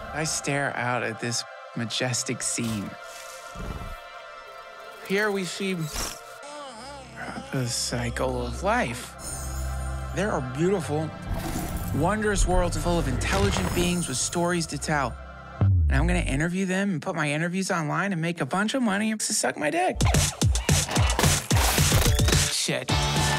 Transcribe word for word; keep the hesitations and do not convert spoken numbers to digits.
I stare out at this majestic scene. Here we see the cycle of life. There are beautiful, wondrous worlds full of intelligent beings with stories to tell. And I'm gonna interview them and put my interviews online and make a bunch of money to suck my dick. Shit.